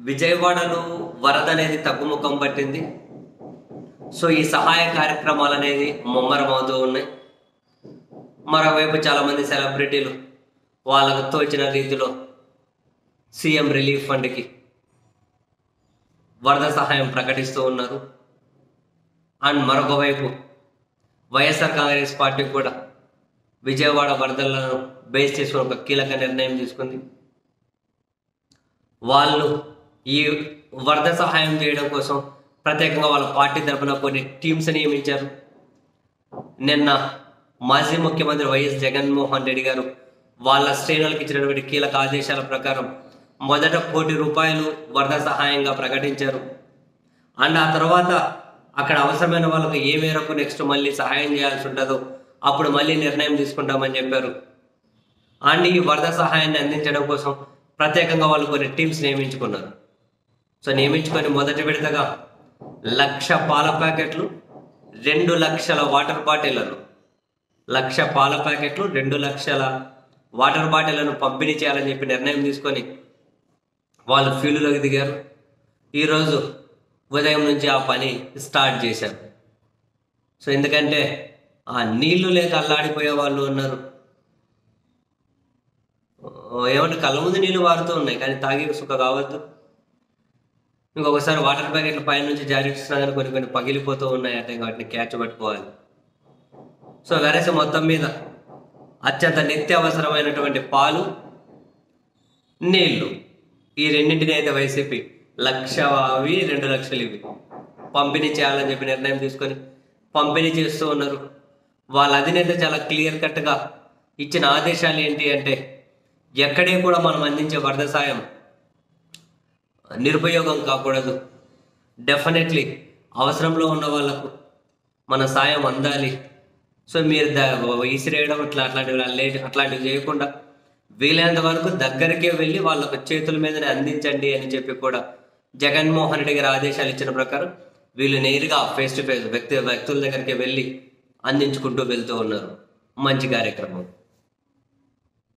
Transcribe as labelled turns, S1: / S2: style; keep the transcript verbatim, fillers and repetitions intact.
S1: విజయవాడలో వరద అనేది తగ్గుముఖం పట్టింది. సో ఈ సహాయ కార్యక్రమాలు అనేది ముమ్మరం అవుతూ ఉన్నాయి. మరోవైపు చాలామంది సెలబ్రిటీలు వాళ్ళకు తోచిన రీతిలో సీఎం రిలీఫ్ ఫండ్కి వరద సహాయం ప్రకటిస్తూ ఉన్నారు. అండ్ మరొక వైపు వైఎస్ఆర్ కాంగ్రెస్ పార్టీ కూడా విజయవాడ వరదలను బేస్ చేసుకుని ఒక కీలక నిర్ణయం తీసుకుంది. వాళ్ళు ఈ వరద సహాయం చేయడం కోసం ప్రత్యేకంగా వాళ్ళ పార్టీ తరఫున కొన్ని టీమ్స్ నియమించారు. నిన్న మాజీ ముఖ్యమంత్రి వైఎస్ జగన్మోహన్ రెడ్డి గారు వాళ్ళ శ్రేణులకు ఇచ్చినటువంటి కీలక ఆదేశాల ప్రకారం మొదట కోటి రూపాయలు వరద సహాయంగా ప్రకటించారు. అండ్ ఆ తర్వాత అక్కడ అవసరమైన వాళ్ళకు ఏ మేరకు నెక్స్ట్ మళ్ళీ సహాయం చేయాల్సి ఉంటుందో అప్పుడు మళ్ళీ నిర్ణయం తీసుకుంటామని చెప్పారు. అండ్ ఈ వరద సహాయాన్ని అందించడం కోసం ప్రత్యేకంగా వాళ్ళు కొన్ని టీమ్స్ నియమించుకున్నారు. సో నియమించుకొని మొదటి విడతగా లక్ష పాల ప్యాకెట్లు, రెండు లక్షల వాటర్ బాటిళ్లను లక్ష పాల ప్యాకెట్లు రెండు లక్షల వాటర్ బాటిళ్లను పంపిణీ చేయాలని చెప్పి నిర్ణయం తీసుకొని వాళ్ళు ఫీల్డ్లోకి దిగారు. ఈరోజు ఉదయం నుంచి ఆ పని స్టార్ట్ చేశారు. సో ఎందుకంటే ఆ నీళ్లు లేక అల్లాడిపోయే వాళ్ళు ఉన్నారు. ఏమంటే కళ్ళ ముందు నీళ్ళు వారుతూ ఉన్నాయి కానీ తాగే సుఖ కావద్దు. ఇంకొకసారి వాటర్ ప్యాకెట్లు పైన నుంచి జారిస్తున్నా కానీ కొన్ని కొన్ని పగిలిపోతూ ఉన్నాయి. అంటే వాటిని క్యాచ్ పట్టుకోవాలి. సో వెరసి మొత్తం మీద అత్యంత నిత్య అవసరమైనటువంటి పాలు, నీళ్లు, ఈ రెండింటిని అయితే వైసీపీ లక్ష అవి రెండు లక్షలు ఇవి పంపిణీ చేయాలని చెప్పి నిర్ణయం తీసుకొని పంపిణీ చేస్తూ ఉన్నారు. వాళ్ళ అధినేత చాలా క్లియర్ కట్గా ఇచ్చిన ఆదేశాలు ఏంటి అంటే ఎక్కడే కూడా మనం అందించే వరద సాయం నిరుపయోగం కాకూడదు. డెఫినెట్లీ అవసరంలో ఉన్న వాళ్ళకు మన సాయం అందాలి. సో మీరు ద విసిరేయడం ఇట్లా అట్లాంటివి లేట్ అట్లాంటివి చేయకుండా వీలైనంత వరకు దగ్గరికే వెళ్ళి వాళ్ళకు చేతుల మీదనే అందించండి అని చెప్పి కూడా జగన్మోహన్ రెడ్డి గారి ఆదేశాలు ఇచ్చిన ప్రకారం వీళ్ళు నేరుగా ఫేస్ టు ఫేస్ వ్యక్తి వ్యక్తుల దగ్గరికి వెళ్ళి అందించుకుంటూ వెళ్తూ ఉన్నారు. మంచి కార్యక్రమం.